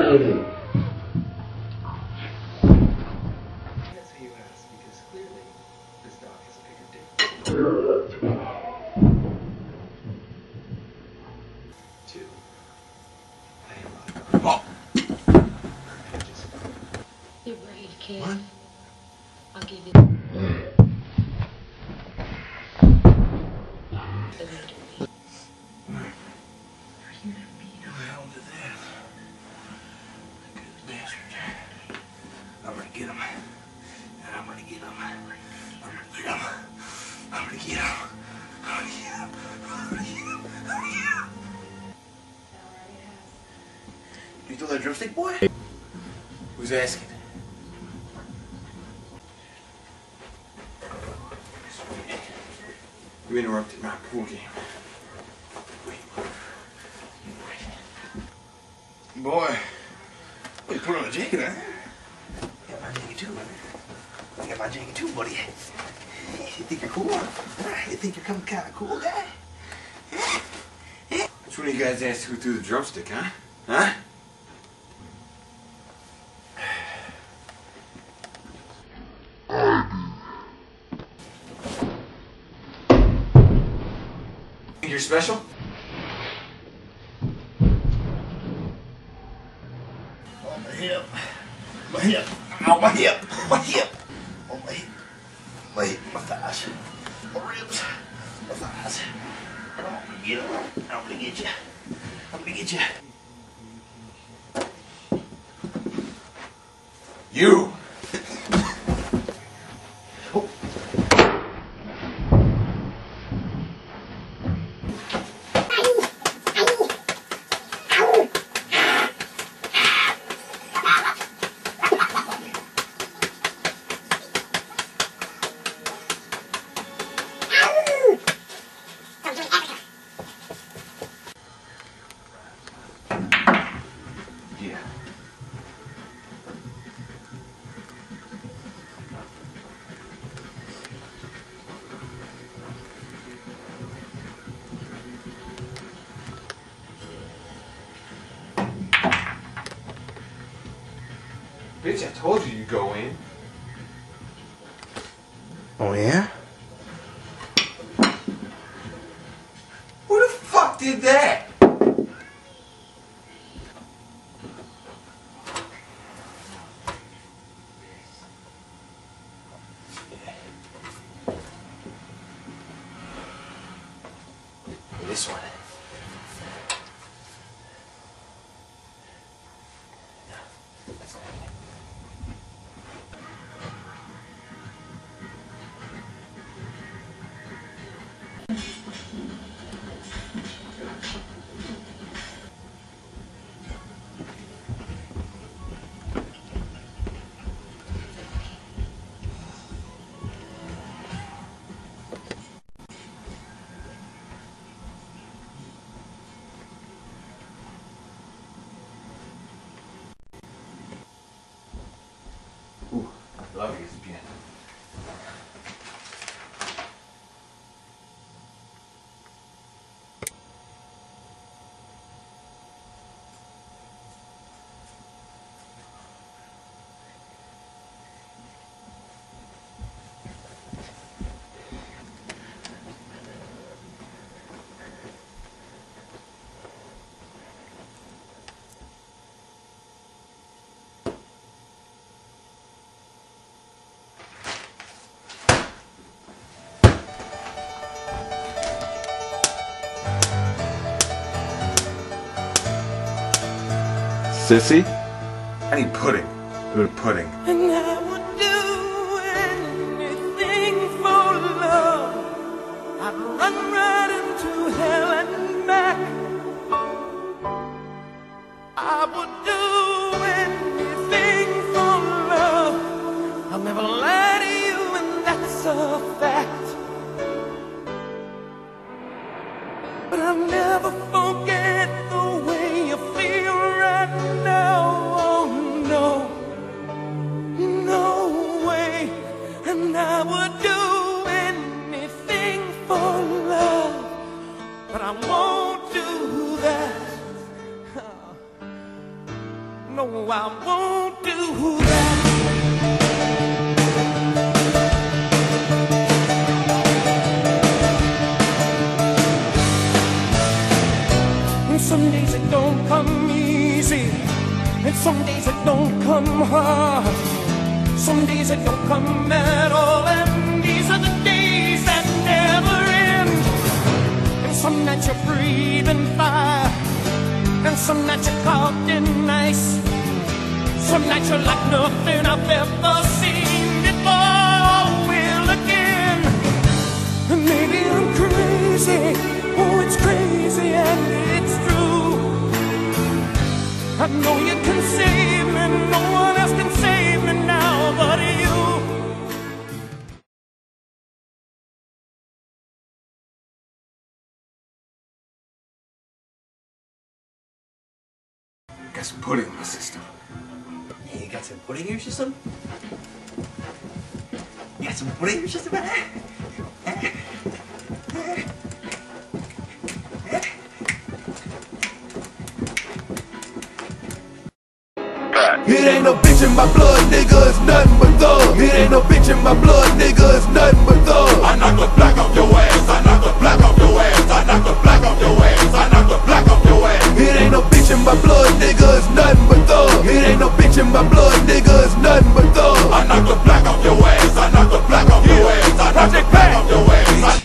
you ask, because clearly this dog has a bigger dick. 2. I am not. You're brave, kid. What? I'll give you. I'm gonna get him. And I'm gonna get him. I'm gonna get him. I'm gonna get him. I'm gonna get him. I'm gonna get him. I'm gonna get him. You throw that drumstick, boy? Who's asking? You interrupted my pool game. Boy, you put on a jacket, huh? I got my jacket too, man. I got my jacket too, buddy. You think you're cool, huh? You think you're kind of cool guy? Which one of you guys asked who threw the drumstick, huh? Huh? Think you're special? Oh, my hip. My hip. Ow, my hip. My hip. Oh, my hip. My hip. My thighs. My ribs. My thighs. I'm gonna get him. I'm gonna get you. I'm gonna get you. You! Oh. Yeah. Bitch, I told you you'd go in. Oh, yeah? Who the fuck did that? This one. Ooh, I love this piano. Sissy? I need pudding. Give me pudding. And I would do anything for love. I'd run right into hell and back. I would do anything for love. I'll never lie to you, and that's a fact. But I'll never forget the way you feel right now. Oh no, no way. And I would do anything for love, but I won't do I won't do that. And some days it don't come easy, and some days it don't come hard. Some days it don't come at all, and these are the days that never end. And some nights you're breathing fire, and some nights you're caught in ice. Some nights you're like nothing I've ever seen before. Will again, and maybe I'm crazy. Oh, it's crazy and it's true. I know you can save me, no one else can save me now but you. Got some pudding in my system. Hey, you got some pudding in your system? You got some pudding in your system? It ain't no bitch in my blood, nigga, it's nothing but thug. It ain't no bitch in my blood, nigga, it's nothing but thug. I knock the black off your ass, I knock the black off your ass, I knock the black off your ass, I knock the black off your ass. It ain't no bitch in my blood, nigga, it's nothing but thug. It ain't no bitch in my blood, nigga, it's nothing but thug. I knock the black off your ass, I knock the black off your ass, I knock the black off your ass.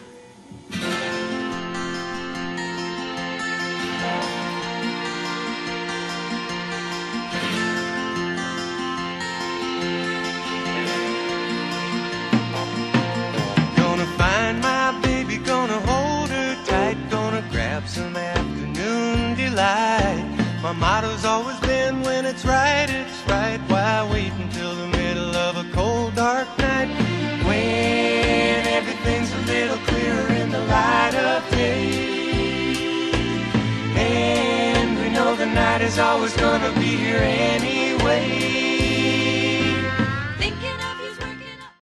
Some afternoon delight. My motto's always been when it's right, why wait until the middle of a cold dark night, when everything's a little clearer in the light of day, and we know the night is always gonna be here anyway.